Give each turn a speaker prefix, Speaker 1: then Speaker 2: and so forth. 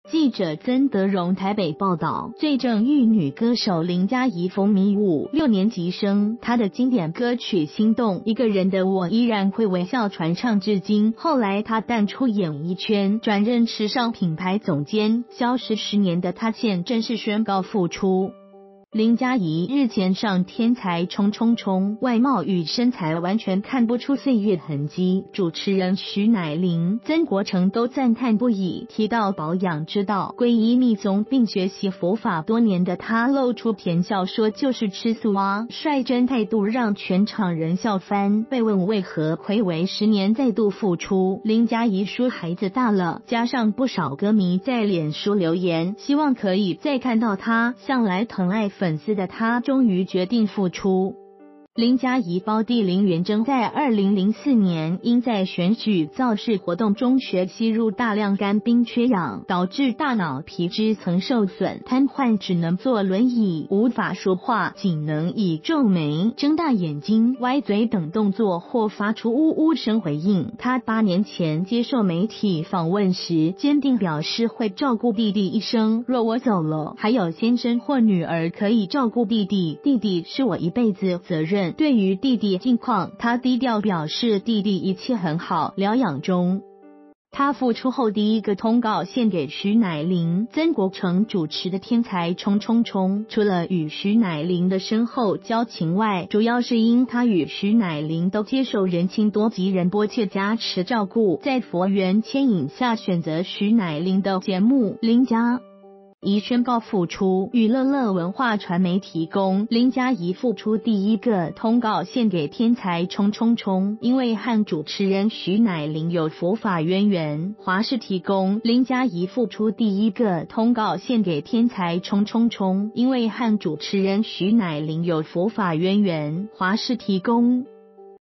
Speaker 1: 记者曾德荣台北报道，最正玉女歌手林嘉怡风靡5、6年级生，她的经典歌曲《心动》一个人的我依然会微笑传唱至今。后来她淡出演艺圈，转任时尚品牌总监，消失10年的她现正式宣告复出。林嘉怡日前上《天才冲冲冲》，外貌与身材完全看不出岁月痕迹。主持人徐乃麟、曾国城都赞叹不已，提到保养之道，皈依密宗并学习佛法多年的他露出甜笑说就是吃素啊，率真态度让全场人笑翻。被问为何睽违10年再度复出，林嘉怡说孩子大了，加上不少歌迷在脸书留言，希望可以再看到他。向来疼爱粉丝的他终于决定复出。林嘉怡胞弟林元征在2004年因在选举造势活动中学吸入大量干冰缺氧，导致大脑皮质层受损，瘫痪，只能坐轮椅，无法说话，仅能以皱眉、睁大眼睛、歪嘴等动作或发出呜呜声回应。他8年前接受媒体访问时，坚定表示会照顾弟弟一生，若我走了，还有先生或女儿可以照顾弟弟，弟弟是我一辈子责任。对于弟弟近况，他低调表示弟弟一切很好，疗养中。他复出后第一个通告献给徐乃麟、曾国城主持的《天才冲冲冲》，除了与徐乃麟的深厚交情外，主要是因他与徐乃麟都接受仁亲多吉仁波切加持照顾，在佛缘牵引下选择徐乃麟的节目。林嘉怡宣告复出，与乐乐文化传媒提供。林嘉怡复出第一个通告献给《天才冲冲冲》，因为和主持人徐乃麟有佛法渊源。华视提供。林嘉怡复出第一个通告献给《天才冲冲冲》，因为和主持人徐乃麟有佛法渊源。华视提供。